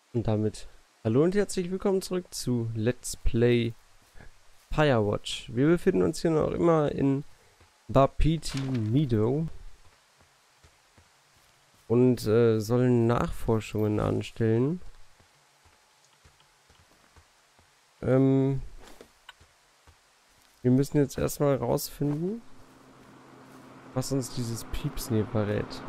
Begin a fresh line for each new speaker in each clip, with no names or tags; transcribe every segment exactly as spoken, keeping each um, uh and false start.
Und damit hallo und herzlich willkommen zurück zu Let's Play Firewatch. Wir befinden uns hier noch immer in Wapiti Meadow und äh, sollen Nachforschungen anstellen. Ähm, wir müssen jetzt erstmal rausfinden, was uns dieses Piepsen hier verrät.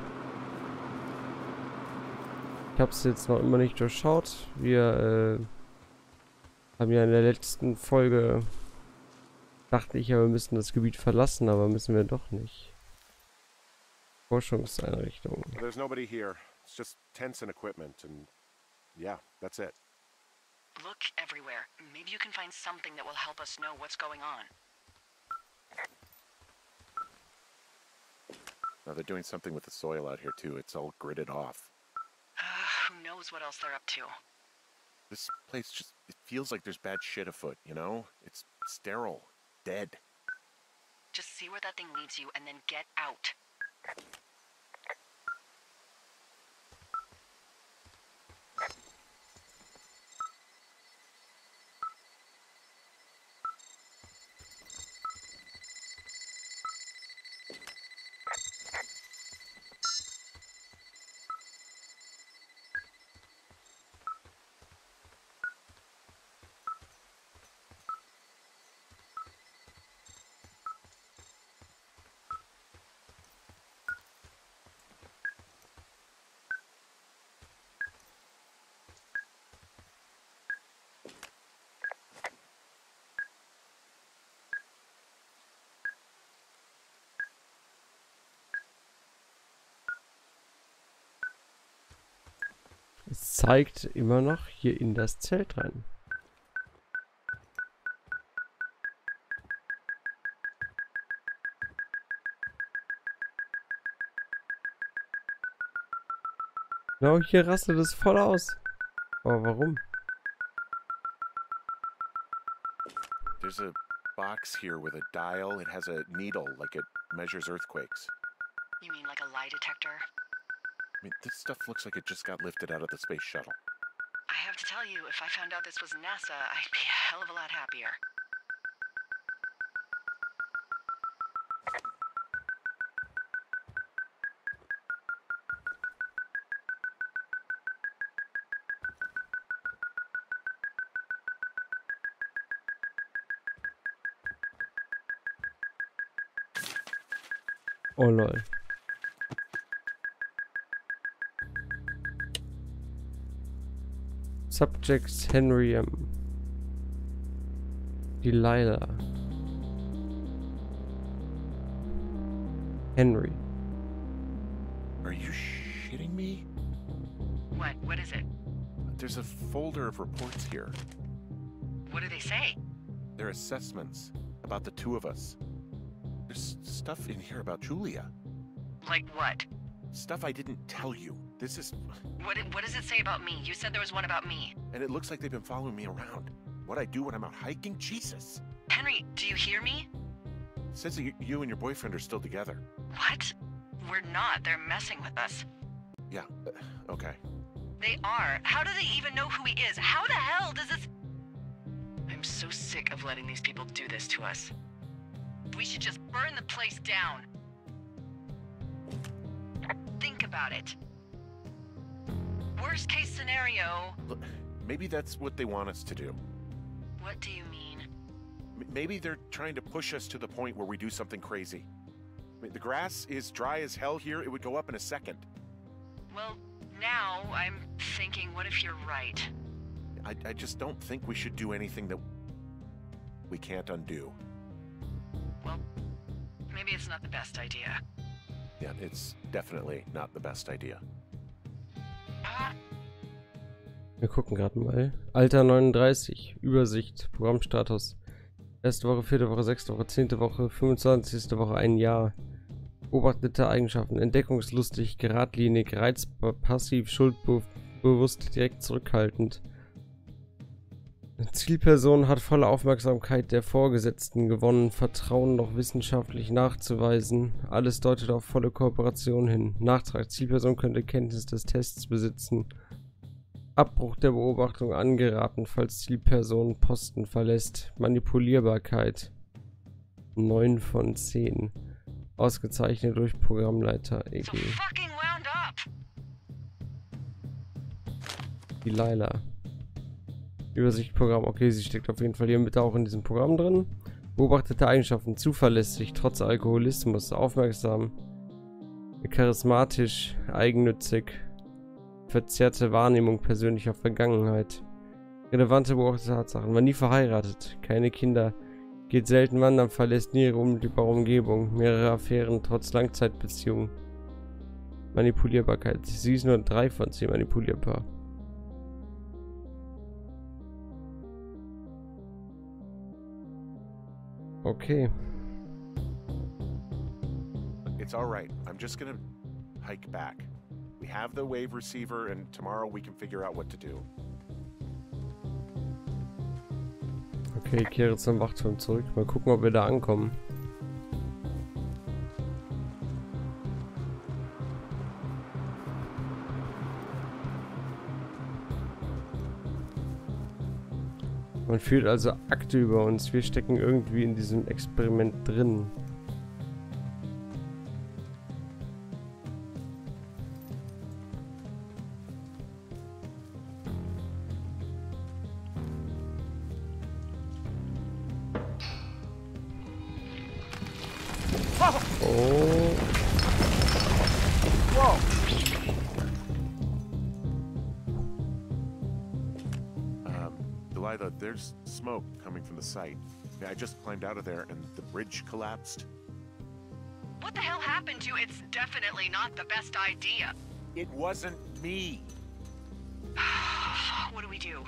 Ich habe es jetzt noch immer nicht durchschaut. Wir äh, haben ja in der letzten Folge, dachte ich ja, wir müssen das Gebiet verlassen, aber müssen wir doch nicht. Forschungseinrichtung.
There's nobody here. It's just tents and equipment, and yeah, that's it.
Look everywhere. Maybe you can find something that will help us know what's going on.
Now they're doing something with the soil out here too. It's all gridded off.
Uh, who knows what else they're up to?
This place just, it feels like there's bad shit afoot, you know? It's sterile, dead.
Just see where that thing leads you and then get out.
Es zeigt immer noch hier in das Zelt rein. Genau, hier rastet es voll aus. Aber warum?
There's a box here with a dial. It has a needle, like it measures earthquakes.
You mean like a lie detector?
I mean, this stuff looks like it just got lifted out of the space shuttle.
I have to tell you, if I found out this was NASA, I'd be a hell of a lot happier.
Oh lol. Subjects Henry M. Delilah. Henry.
Are you shitting me?
What? What is it?
There's a folder of reports here.
What do they say?
They're assessments about the two of us. There's stuff in here about Julia.
Like what?
Stuff I didn't tell you. This is...
What, what does it say about me? You said there was one about me.
And it looks like they've been following me around. What I do when I'm out hiking? Jesus.
Henry, do you hear me?
It says that you, you and your boyfriend are still together.
What? We're not. They're messing with us.
Yeah, uh, okay.
They are. How do they even know who he is? How the hell does this... I'm so sick of letting these people do this to us. We should just burn the place down. Think about it. Worst case scenario...
Look, maybe that's what they want us to do.
What do you mean?
M maybe they're trying to push us to the point where we do something crazy. I mean, the grass is dry as hell here. It would go up in a second.
Well, now I'm thinking, what if you're right?
I, I just don't think we should do anything that we can't undo.
Well, maybe it's not the best idea.
Yeah, it's definitely not the best idea.
Ah.
Wir gucken gerade mal. Alter neununddreißig. Übersicht. Programmstatus. Erste Woche, vierte Woche, sechste Woche, zehnte Woche, fünfundzwanzigste Woche, ein Jahr. Beobachtete Eigenschaften. Entdeckungslustig, geradlinig, reizbar, passiv, schuldbewusst, direkt zurückhaltend. Zielperson hat volle Aufmerksamkeit der Vorgesetzten gewonnen, Vertrauen noch wissenschaftlich nachzuweisen. Alles deutet auf volle Kooperation hin. Nachtrag: Zielperson könnte Kenntnis des Tests besitzen. Abbruch der Beobachtung angeraten, falls Zielperson Posten verlässt. Manipulierbarkeit neun von zehn. Ausgezeichnet durch Programmleiter E G.
So fucking wound up.
Delilah. Übersicht Programm. Okay, sie steckt auf jeden Fall hier mit auch in diesem Programm drin. Beobachtete Eigenschaften. Zuverlässig, trotz Alkoholismus, aufmerksam, charismatisch, eigennützig, verzerrte Wahrnehmung persönlicher Vergangenheit. Relevante beobachtete Tatsachen. War nie verheiratet, keine Kinder, geht selten wandern, verlässt nie ihre unmittelbare Umgebung, mehrere Affären trotz Langzeitbeziehungen. Manipulierbarkeit. Sie ist nur drei von zehn manipulierbar. Okay.
It's all right. I'm just gonna hike back. We have the wave receiver, and tomorrow we can figure out what to do.
Okay, ich kehre zum Wachturm zurück. Mal gucken, ob wir da ankommen. Man fühlt also Akte über uns. Wir stecken irgendwie in diesem Experiment drin. Oh.
Whoa! Um, Delilah, there's smoke coming from the site. I just climbed out of there and the bridge collapsed.
What the hell happened to you? It's definitely not the best idea.
It wasn't me.
What do we do?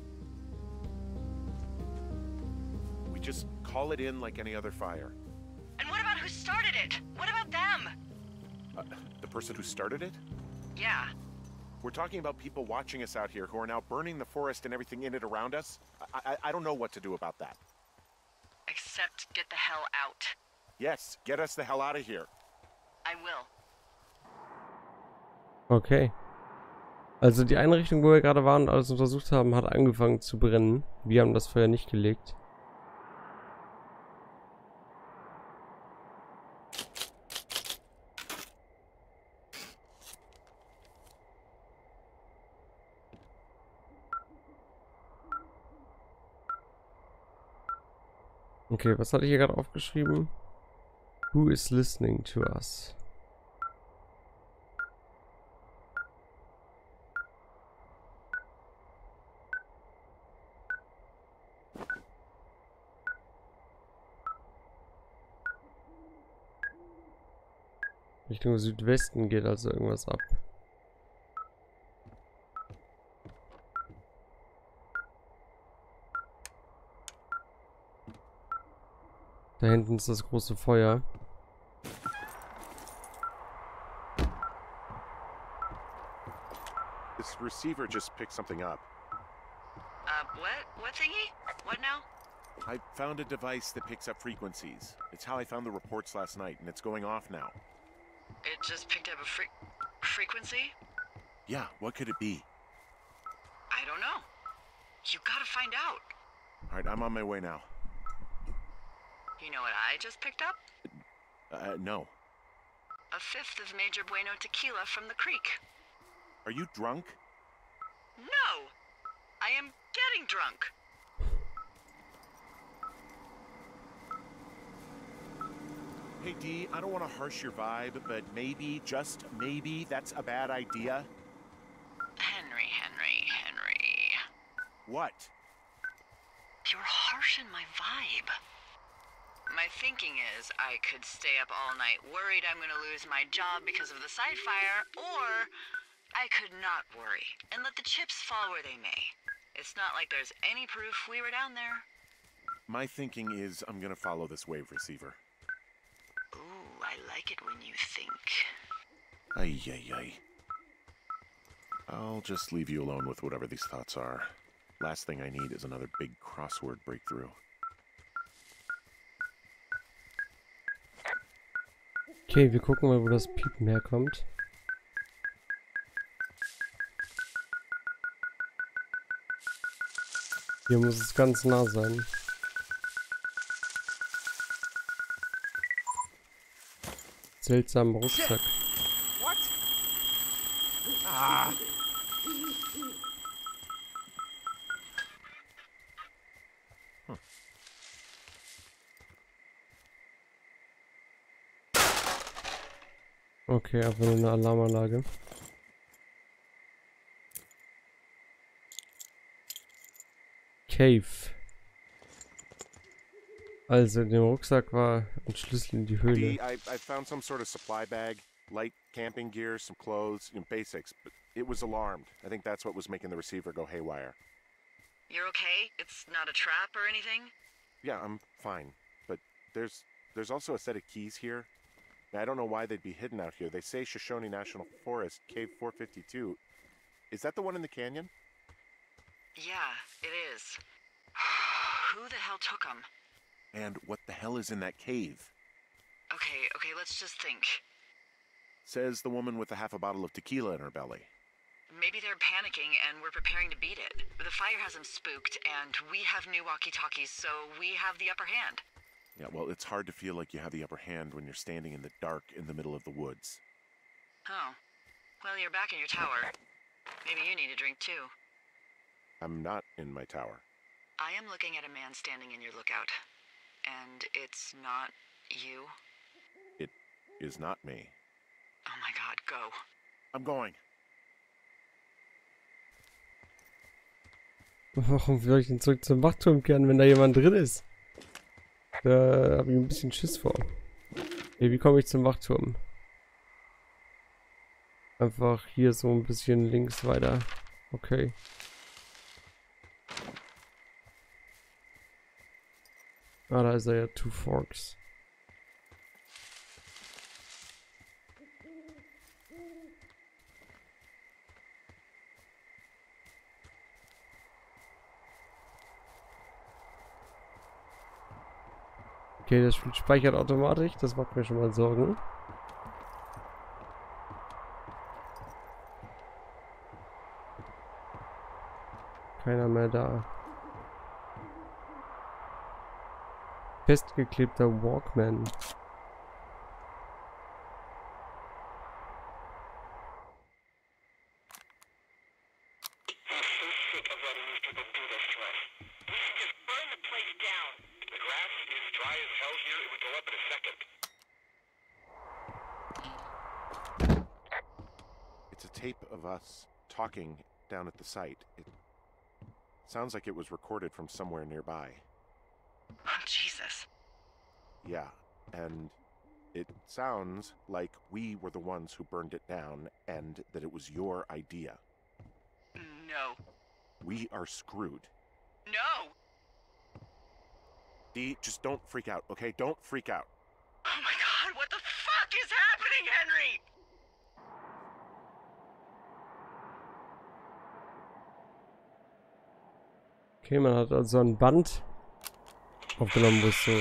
We just call it in like any other fire.
And what about who started it? What about them?
Uh, the person who started it?
Yeah.
We're talking about people watching us out here who are now burning the forest and everything in it around us. I, I, I don't know what to do about that.
Except get the hell out.
Yes, get us the hell out of here.
I will.
Okay. Also die Einrichtung, wo wir gerade waren und alles untersucht haben, hat angefangen zu brennen. Wir haben das Feuer nicht gelegt. Okay, was hatte ich hier gerade aufgeschrieben? Who is listening to us? Richtung Südwesten geht also irgendwas ab. Da hinten ist das große Feuer.
This receiver just picked something up.
Uh, what? What thingy? What now?
I found a device that picks up frequencies. It's how I found the reports last night, and it's going off now.
It just picked up a fre frequency?
Yeah, what could it be?
I don't know. You gotta find out.
All right, I'm on my way now.
You know what I just picked up?
Uh, no.
A fifth of Major Bueno tequila from the creek.
Are you drunk?
No! I am getting drunk.
Hey, Dee, I don't want to harsh your vibe, but maybe, just maybe, that's a bad idea.
Henry, Henry, Henry.
What?
You're harshing my vibe. My thinking is I could stay up all night worried I'm gonna lose my job because of the side fire, or I could not worry and let the chips fall where they may. It's not like there's any proof we were down there.
My thinking is I'm gonna follow this wave receiver.
Ooh, I like it when you think.
Ay, ay, ay. I'll just leave you alone with whatever these thoughts are. Last thing I need is another big crossword breakthrough.
Okay, wir gucken mal, wo das Piepen herkommt. Hier muss es ganz nah sein. Seltsamer Rucksack.
What? Ah! Hm.
Okay, einfach nur eine Alarmanlage. Cave. Also in dem Rucksack war ein Schlüssel in die Höhle.
D, I, I found some sort of supply bag, light camping gear, some clothes, you know, basics, but it was alarmed. I think that's what was making the receiver go haywire.
You're okay? It's not a trap or anything?
Yeah, I'm fine, but there's there's also a set of keys here. Now, I don't know why they'd be hidden out here. They say Shoshone National Forest, Cave four fifty-two. Is that the one in the canyon?
Yeah, it is. Who the hell took them?
And what the hell is in that cave?
Okay, okay, let's just think.
Says the woman with a half a bottle of tequila in her belly.
Maybe they're panicking and we're preparing to beat it. The fire has them spooked, and we have new walkie-talkies, so we have the upper hand.
Yeah, well, it's hard to feel like you have the upper hand when you're standing in the dark in the middle of the woods.
Oh. Well, you're back in your tower. Maybe you need a drink, too.
I'm not in my tower.
I am looking at a man standing in your lookout. And it's not you?
It is not me.
Oh my god, go.
I'm going.
Warum will ich denn zurück zum Wachturm kehren, wenn da jemand drin ist? Da habe ich ein bisschen Schiss vor. Okay, wie komme ich zum Wachturm? Einfach hier so ein bisschen links weiter. Okay. Ah, da ist er ja, Two Forks. Okay, das Spiel speichert automatisch, das macht mir schon mal Sorgen. Keiner mehr da. Festgeklebter Walkman.
It's a tape of us talking down at the site. It sounds like it was recorded from somewhere nearby.
Oh, Jesus.
Yeah, and it sounds like we were the ones who burned it down and that it was your idea.
No.
We are screwed.
No!
Dee, just don't freak out, okay? Don't freak out.
Oh my god, what the fuck is happening, Henry?
Okay, man hat also ein Band aufgenommen, wo es so...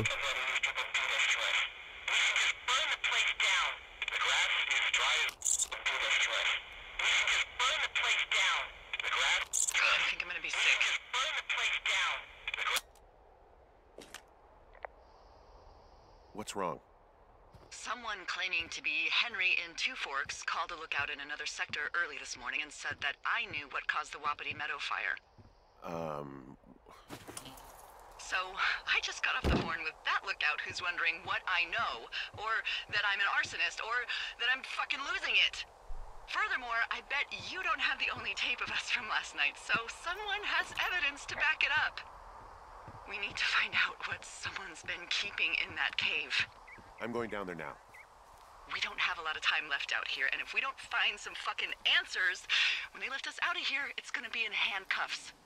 What's wrong?
Someone claiming to be Henry in Two Forks called a lookout in another sector early this morning and said that I knew what caused the Wapiti Meadow fire.
Um...
So, I just got off the horn with that lookout who's wondering what I know, or that I'm an arsonist, or that I'm fucking losing it. Furthermore, I bet you don't have the only tape of us from last night, so someone has evidence to back it up. We need to find out what someone's been keeping in that cave.
I'm going down there now.
We don't have a lot of time left out here, and if we don't find some fucking answers, when they lift us out of here, it's gonna be in handcuffs.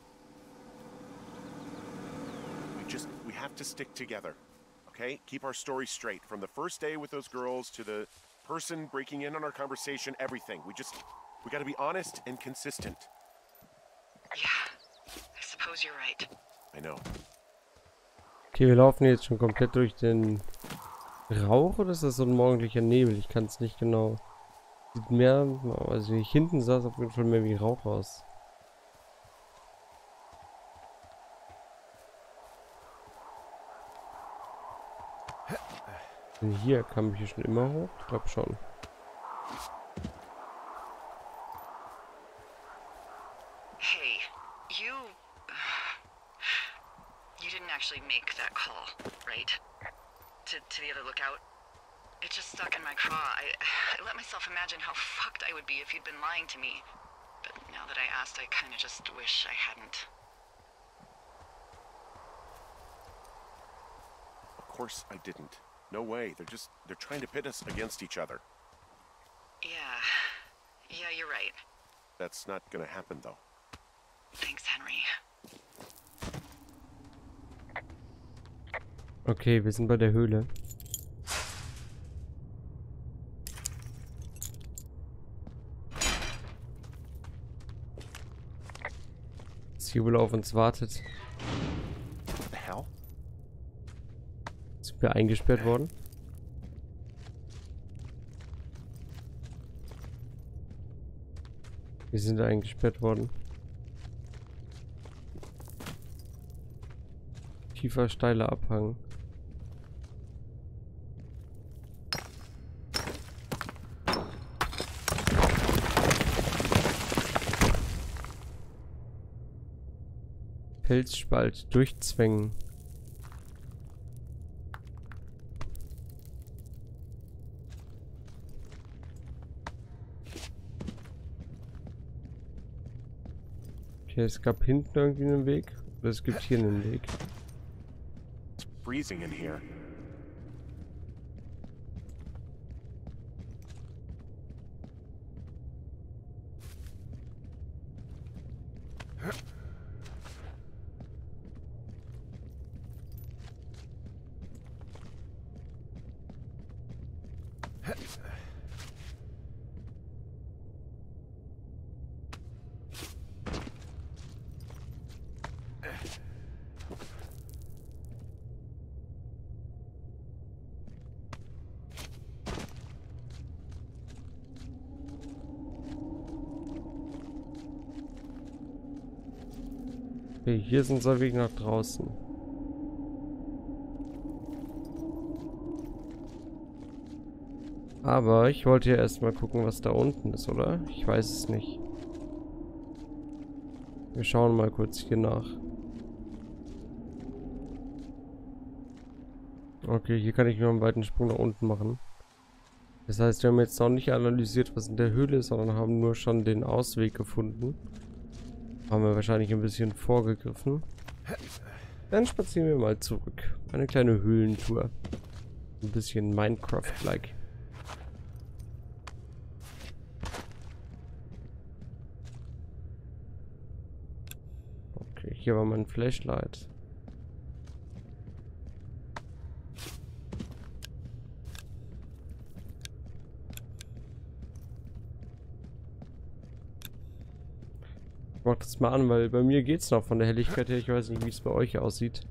We just, we have to stick together, okay? Keep our story straight. From the first day with those girls to the person breaking in on our conversation, everything. We just, we gotta be honest and consistent.
Yeah, I suppose you're right.
I know.
Okay, wir laufen jetzt schon komplett durch den Rauch, oder ist das so ein morgendlicher Nebel? Ich kann es nicht genau. Sieht mehr, also nicht hinten sah es auf jeden Fall mehr wie Rauch aus. Und hier kam ich hier schon immer hoch? Ich glaube schon.
Hey, you... You didn't actually make that call, right? To, to the other lookout? It just stuck in my craw. I, I let myself imagine how fucked I would be if you'd been lying to me. But now that I asked, I kind of just wish I hadn't.
Of course I didn't. No way. They're just, they're trying to pit us against each other.
Yeah. Yeah, you're right.
That's not gonna happen, though.
Thanks, Henry.
Okay, wir sind bei der Höhle. Was hier wohl auf uns wartet.
What the hell?
Sind wir eingesperrt worden? Wir sind eingesperrt worden. Tiefer, steiler Abhang. Felsspalt durchzwängen. Okay, es gab hinten irgendwie einen Weg. Oder es gibt hier einen Weg.
It's freezing in here.
Okay, hier ist unser Weg nach draußen. Aber ich wollte ja erstmal gucken, was da unten ist, oder? Ich weiß es nicht. Wir schauen mal kurz hier nach. Okay, hier kann ich nur einen weiten Sprung nach unten machen. Das heißt, wir haben jetzt noch nicht analysiert, was in der Höhle ist, sondern haben nur schon den Ausweg gefunden. Haben wir wahrscheinlich ein bisschen vorgegriffen. Dann spazieren wir mal zurück. Eine kleine Höhlentour. Ein bisschen Minecraft-like. Okay, hier war mein Flashlight. Ich mach das mal an, weil bei mir geht's noch von der Helligkeit her. Ich weiß nicht, wie es bei euch aussieht.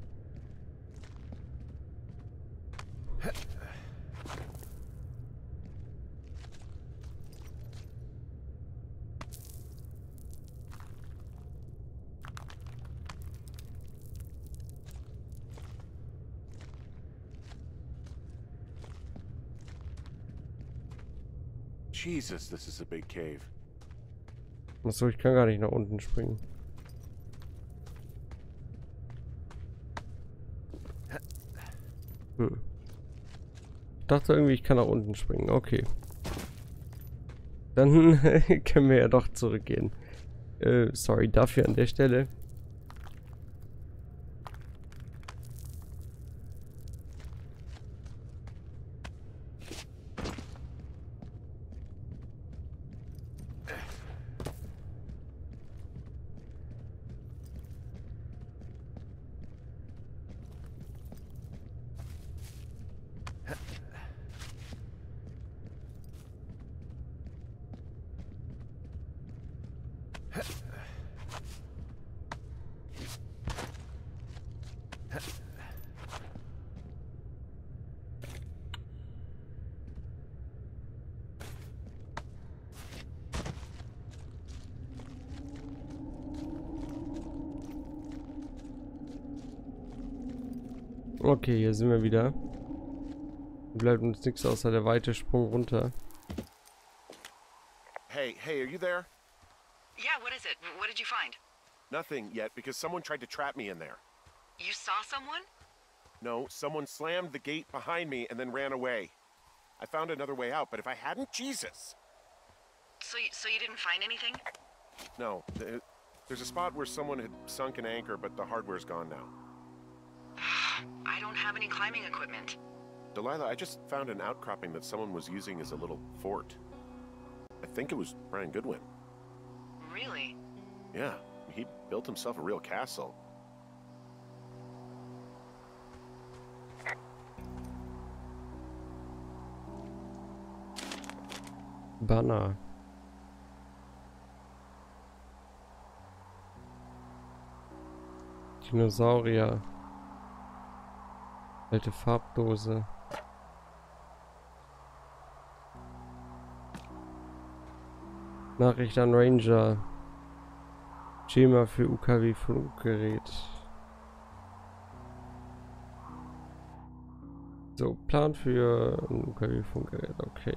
Jesus, this is a big cave.
Achso, ich kann gar nicht nach unten springen. Hm. Ich dachte irgendwie, ich kann nach unten springen. Okay. Dann können wir ja doch zurückgehen. Äh, sorry dafür an der Stelle. Okay, hier sind wir wieder. Bleibt uns nichts außer der weite Sprung runter.
Hey, hey, are you there?
Yeah, what is it? What did you find?
Nothing yet, because someone tried to trap me in there.
You saw someone?
No, someone slammed the gate behind me and then ran away. I found another way out, but if I hadn't, Jesus!
So you, so you didn't find anything?
No, th- there's a spot where someone had sunk an anchor, but the hardware's gone now.
I don't have any climbing equipment.
Delilah, I just found an outcropping that someone was using as a little fort. I think it was Brian Goodwin.
Really?
Yeah, he built himself a real castle.
Banner. Dinosaurier. Alte Farbdose. Nachricht an Ranger. Schema für U K W-Funkgerät. So, Plan für ein U K W-Funkgerät, okay.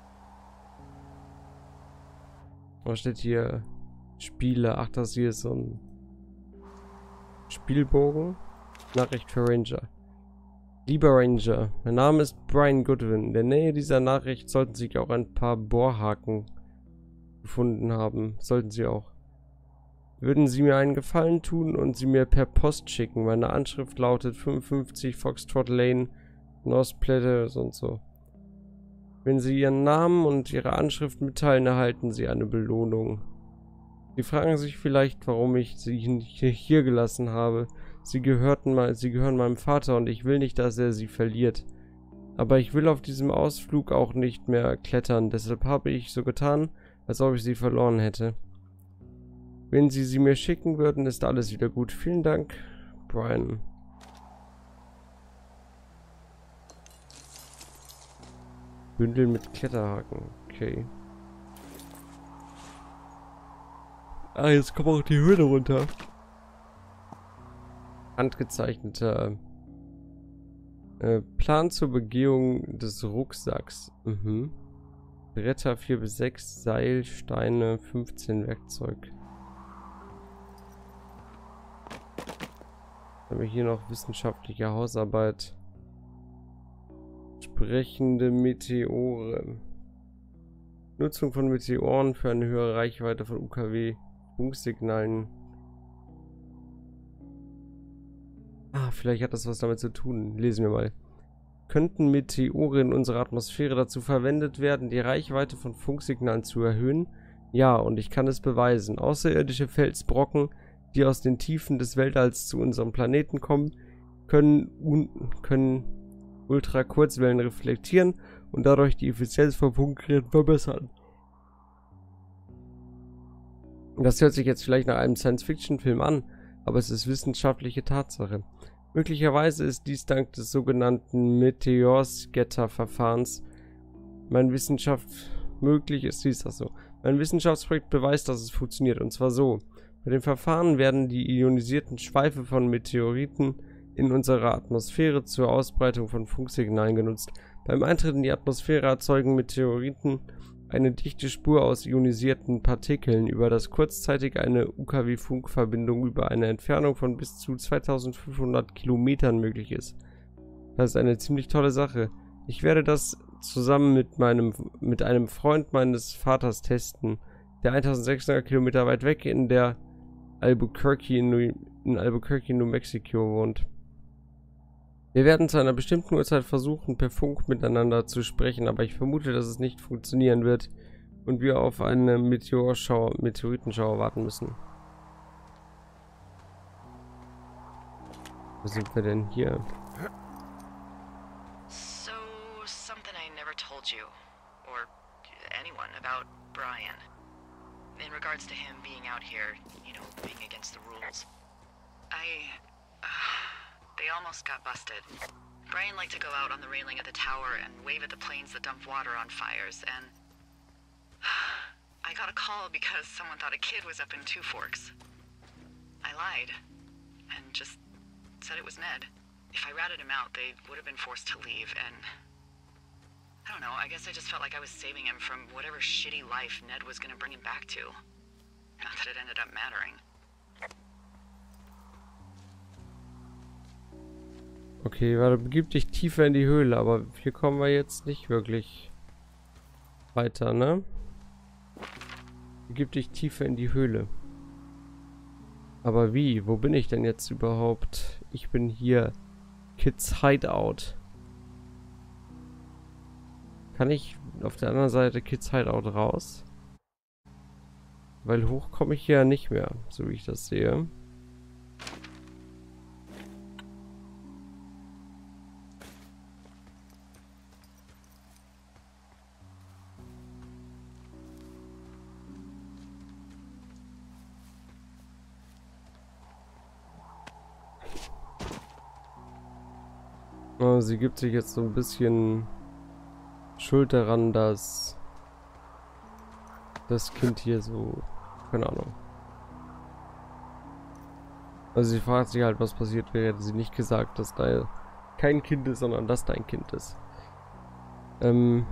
Was steht hier? Spiele. Ach, das hier ist so ein Spielbogen. Nachricht für Ranger. Lieber Ranger, mein Name ist Brian Goodwin. In der Nähe dieser Nachricht sollten sich auch ein paar Bohrhaken gefunden haben. Sollten sie auch. Würden Sie mir einen Gefallen tun und sie mir per Post schicken? Meine Anschrift lautet fünfundfünfzig Foxtrot Lane, North Platte und so. Wenn Sie Ihren Namen und Ihre Anschrift mitteilen, erhalten Sie eine Belohnung. Sie fragen sich vielleicht, warum ich Sie nicht hier gelassen habe. Sie gehörten mal, Sie gehören meinem Vater und ich will nicht, dass er sie verliert. Aber ich will auf diesem Ausflug auch nicht mehr klettern, deshalb habe ich so getan, als ob ich sie verloren hätte. Wenn Sie sie mir schicken würden, ist alles wieder gut. Vielen Dank, Brian. Bündel mit Kletterhaken. Okay. Ah, jetzt kommt auch die Höhle runter. Handgezeichneter äh, Plan zur Begehung des Rucksacks. Mhm. Bretter vier bis sechs, Seil, Steine, fünfzehn Werkzeug. Dann haben wir hier noch wissenschaftliche Hausarbeit. Sprechende Meteore. Nutzung von Meteoren für eine höhere Reichweite von U K W-Funksignalen. Ah, vielleicht hat das was damit zu tun. Lesen wir mal. Könnten Meteore in unserer Atmosphäre dazu verwendet werden, die Reichweite von Funksignalen zu erhöhen? Ja, und ich kann es beweisen. Außerirdische Felsbrocken, die aus den Tiefen des Weltalls zu unserem Planeten kommen, können, un können Ultrakurzwellen reflektieren und dadurch die Effizienz von Funkgeräten verbessern. Das hört sich jetzt vielleicht nach einem Science-Fiction-Film an, aber es ist wissenschaftliche Tatsache. Möglicherweise ist dies dank des sogenannten Meteor-Scatter-Verfahrens mein Wissenschaft möglich ist dies das so. Mein Wissenschaftsprojekt beweist, dass es funktioniert, und zwar so. Bei dem Verfahren werden die ionisierten Schweife von Meteoriten in unserer Atmosphäre zur Ausbreitung von Funksignalen genutzt. Beim Eintritt in die Atmosphäre erzeugen Meteoriten eine dichte Spur aus ionisierten Partikeln, über das kurzzeitig eine U K W-Funkverbindung über eine Entfernung von bis zu zweitausendfünfhundert Kilometern möglich ist. Das ist eine ziemlich tolle Sache. Ich werde das zusammen mit meinem mit einem Freund meines Vaters testen, der eintausendsechshundert Kilometer weit weg in der Albuquerque in, New, in Albuquerque, New Mexico wohnt. Wir werden zu einer bestimmten Uhrzeit versuchen, per Funk miteinander zu sprechen, aber ich vermute, dass es nicht funktionieren wird und wir auf eine Meteorschauer, Meteoritenschauer warten müssen. Wo sind wir denn hier?
So, something I never told you, or anyone, about Brian. In regards to him being out here, you know, being against the rules. I... Uh, they almost got busted. Brian liked to go out on the railing of the tower and wave at the planes that dump water on fires, and... I got a call because someone thought a kid was up in Two Forks. I lied, and just said it was Ned. If I ratted him out, they would have been forced to leave, and I don't know, I guess I just felt like I was saving him from whatever shitty life Ned was gonna bring him back to. Not that it ended up mattering.
Okay, warte, begib dich tiefer in die Höhle, aber hier kommen wir jetzt nicht wirklich weiter, ne? Begib dich tiefer in die Höhle. Aber wie? Wo bin ich denn jetzt überhaupt? Ich bin hier. Kids Hideout. Kann ich auf der anderen Seite Kids Hideout raus? Weil hoch komme ich hier nicht mehr, so wie ich das sehe. Sie gibt sich jetzt so ein bisschen Schuld daran, dass das Kind hier so, keine Ahnung. Also sie fragt sich halt, was passiert wäre, hätte sie nicht gesagt, dass da kein Kind ist, sondern dass da ein Kind ist. Ähm...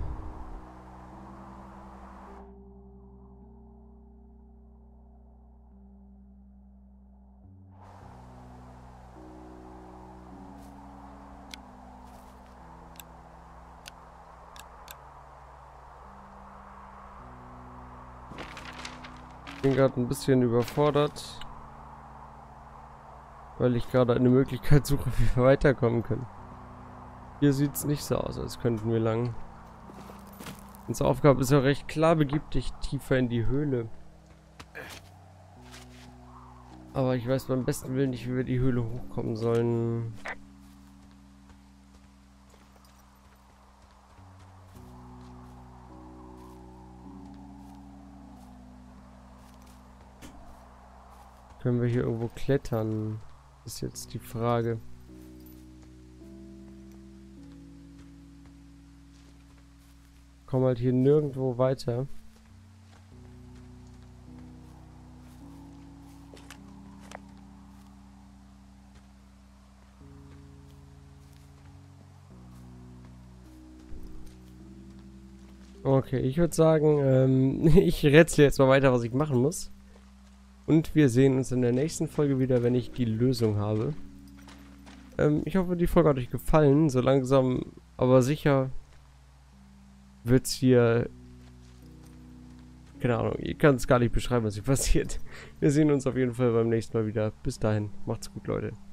Ich bin gerade ein bisschen überfordert, weil ich gerade eine Möglichkeit suche, wie wir weiterkommen können. Hier sieht es nicht so aus, als könnten wir lang. Unsere Aufgabe ist ja recht klar, begib dich tiefer in die Höhle. Aber ich weiß beim besten Willen nicht, wie wir die Höhle hochkommen sollen. Können wir hier irgendwo klettern? Ist jetzt die Frage. Komm halt hier nirgendwo weiter. Okay, ich würde sagen, ähm, ich rätsel jetzt mal weiter, was ich machen muss. Und wir sehen uns in der nächsten Folge wieder, wenn ich die Lösung habe. Ähm, ich hoffe, die Folge hat euch gefallen. So langsam, aber sicher wird es hier... Keine Ahnung, ihr könnt es gar nicht beschreiben, was hier passiert. Wir sehen uns auf jeden Fall beim nächsten Mal wieder. Bis dahin, macht's gut, Leute.